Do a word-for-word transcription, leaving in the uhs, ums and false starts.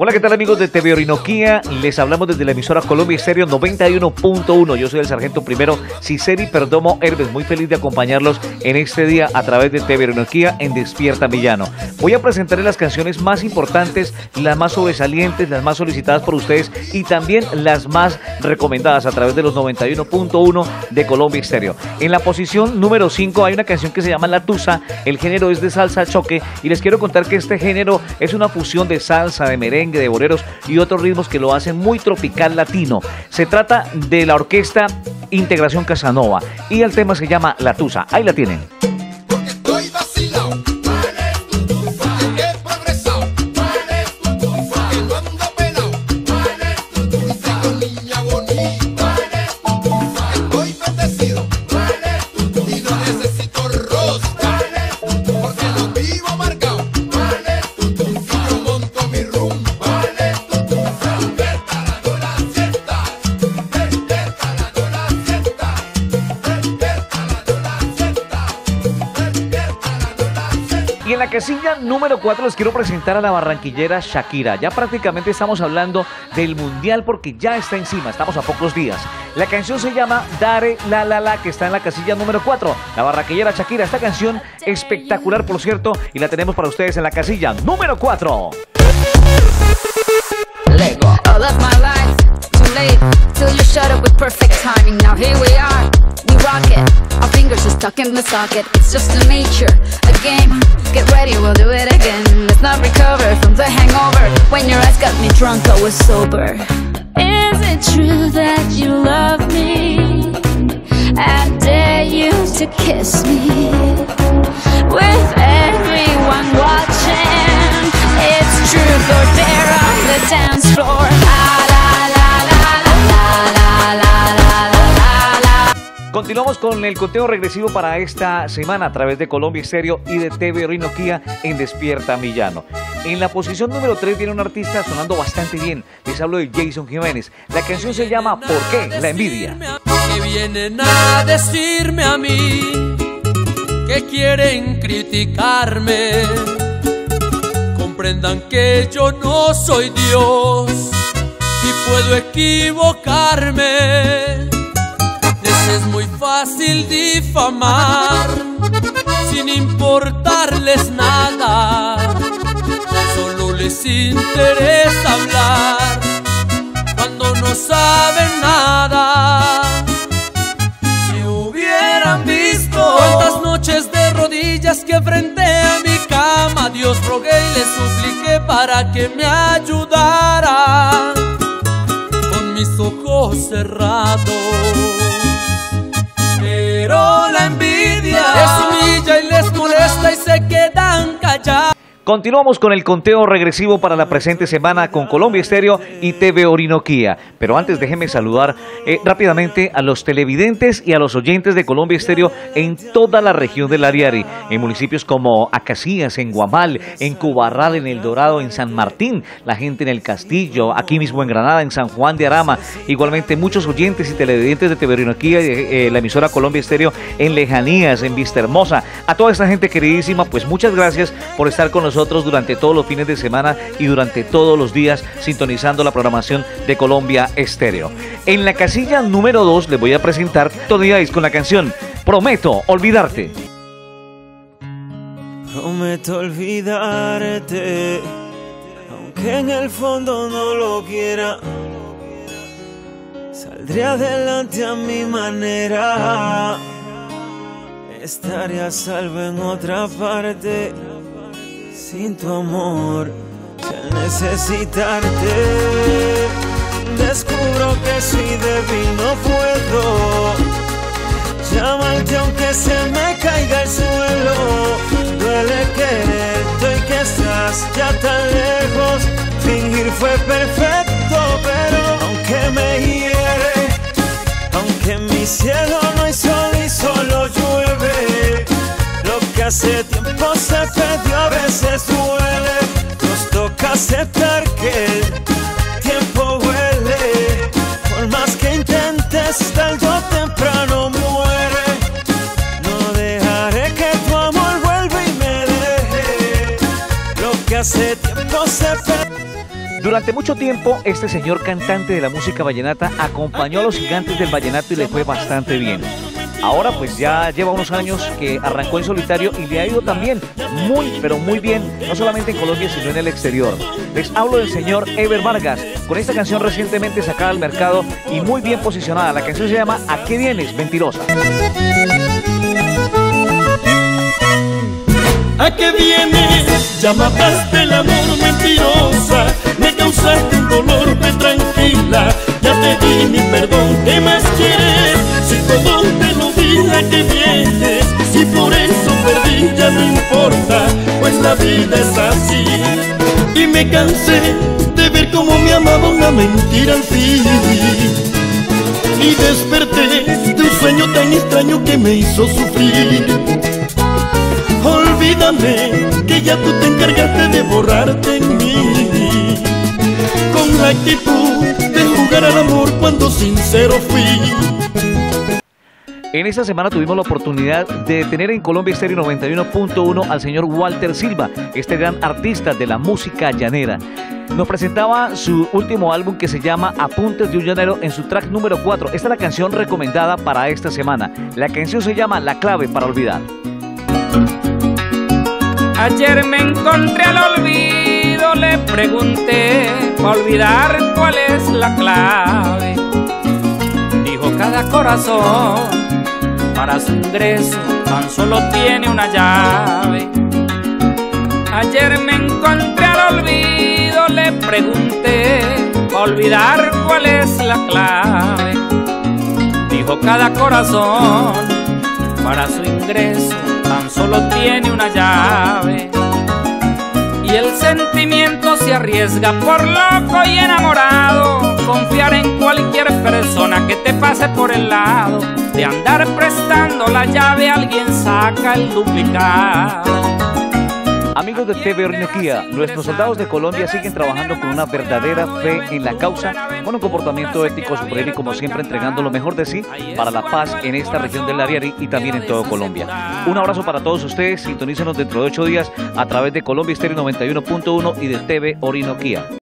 Hola, ¿qué tal amigos de T V Orinoquía? Les hablamos desde la emisora Colombia Estéreo noventa y uno punto uno. Yo soy el sargento primero Ciceri Perdomo Herbes, muy feliz de acompañarlos en este día a través de T V Orinoquía en Despierta Villano. Voy a presentarles las canciones más importantes, las más sobresalientes, las más solicitadas por ustedes y también las más recomendadas a través de los noventa y uno punto uno de Colombia Estéreo. En la posición número cinco hay una canción que se llama La Tusa, el género es de salsa choque y les quiero contar que este género es una fusión de salsa, de merengue, de boleros y otros ritmos que lo hacen muy tropical latino. Se trata de la orquesta Integración Casanova y el tema se llama La Tusa. Ahí la tienen. Y en la casilla número cuatro les quiero presentar a la barranquillera Shakira. Ya prácticamente estamos hablando del mundial porque ya está encima, estamos a pocos días. La canción se llama Dare La La La, que está en la casilla número cuatro. La barranquillera Shakira, esta canción espectacular por cierto, y la tenemos para ustedes en la casilla número cuatro. Lego. Oh, that's my life. Too late till you shut up with perfect timing. Now here we are, we rock it. Our fingers are stuck in the socket. It's just a nature, a game. Get ready, we'll do it again. Let's not recover from the hangover. When your eyes got me drunk, I was sober. Is it true that you love me? I dare you to kiss me. With everyone watching, it's truth or dare on the dance floor. La la la la la la la la la la. Continuamos con el conteo regresivo para esta semana a través de Colombia Estéreo y de T V Orinoquía en Despierta Villano. En la posición número tres viene un artista sonando bastante bien. Les hablo de Jason Jiménez. La canción se llama ¿Por qué? La envidia. Que vienen a decirme a mí que quieren criticarme. Comprendan que yo no soy Dios y puedo equivocarme. Les es muy fácil difamar sin importarles nada. Solo les interesa hablar cuando no saben nada. Si hubieran visto cuántas noches de rodillas que frente a mi cama Dios rogué y le supliqué para que me ayudara con mis ojos cerrados. Pero la envidia les humilla y les molesta y se quedan callados. Continuamos con el conteo regresivo para la presente semana con Colombia Estéreo y T V Orinoquía. Pero antes déjenme saludar eh, rápidamente a los televidentes y a los oyentes de Colombia Estéreo en toda la región del Ariari, en municipios como Acacías, en Guamal, en Cubarral, en El Dorado, en San Martín, la gente en El Castillo, aquí mismo en Granada, en San Juan de Arama. Igualmente muchos oyentes y televidentes de T V Orinoquía y eh, la emisora Colombia Estéreo en Lejanías, en Vista Hermosa. A toda esta gente queridísima, pues muchas gracias por estar con nosotros nosotros durante todos los fines de semana y durante todos los días sintonizando la programación de Colombia Estéreo. En la casilla número dos les voy a presentar Tony Dice con la canción Prometo Olvidarte. Prometo olvidarte, aunque en el fondo no lo quiera. Saldré adelante a mi manera. Estaré a salvo en otra parte. Sin tu amor, sin necesitarte, descubro que soy débil, no puedo llamarte aunque se me caiga el suelo. Duele quererte y que estás ya tan lejos. Fingir fue perfecto, pero aunque me hiere, aunque en mi cielo no hay sol y solo llueve, lo que hace tiempo se perdió a veces duele. Nos toca aceptar que el tiempo huele. Por más que intentes, tarde o temprano muere. No dejaré que tu amor vuelva y me deje. Lo que hace tiempo se perdió. Durante mucho tiempo, este señor cantante de la música vallenata acompañó a los gigantes del vallenato y le fue bastante bien. Ahora pues ya lleva unos años que arrancó en solitario y le ha ido también muy, pero muy bien, no solamente en Colombia, sino en el exterior. Les hablo del señor Ever Vargas, con esta canción recientemente sacada al mercado y muy bien posicionada. La canción se llama ¿A qué vienes, mentirosa? ¿A qué vienes? Ya mataste el amor, mentirosa. Me causaste un dolor, ve tranquila. Ya te di mi perdón, ¿qué más quieres? Si todo te lo di, ¿a qué vienes? Si por eso perdí, ya no importa, pues la vida es así. Y me cansé de ver cómo me amaba una mentira al fin. Y desperté de un sueño tan extraño que me hizo sufrir. Olvídame, que ya tú te encargaste de borrarte en mí, con la actitud de jugar al amor cuando sincero fui. En esta semana tuvimos la oportunidad de tener en Colombia Estéreo noventa y uno punto uno al señor Walter Silva, este gran artista de la música llanera. Nos presentaba su último álbum que se llama Apuntes de un Llanero en su track número cuatro. Esta es la canción recomendada para esta semana. La canción se llama La Clave para Olvidar. Ayer me encontré al olvido, le pregunté para olvidar cuál es la clave. Dijo cada corazón para su ingreso tan solo tiene una llave. Ayer me encontré al olvido, le pregunté para olvidar cuál es la clave. Dijo cada corazón para su ingreso tan solo tiene una llave. Y el sentimiento se arriesga por loco y enamorado, confiar en cualquier persona que te pase por el lado. De andar prestando la llave, alguien saca el duplicado. Amigos de T V Orinoquía, nuestros soldados de Colombia siguen trabajando con una verdadera fe en la causa, con un comportamiento ético superior y como siempre entregando lo mejor de sí para la paz en esta región del Ariari y también en todo Colombia. Un abrazo para todos ustedes, sintonícenos dentro de ocho días a través de Colombia Estéreo noventa y uno punto uno y de T V Orinoquía.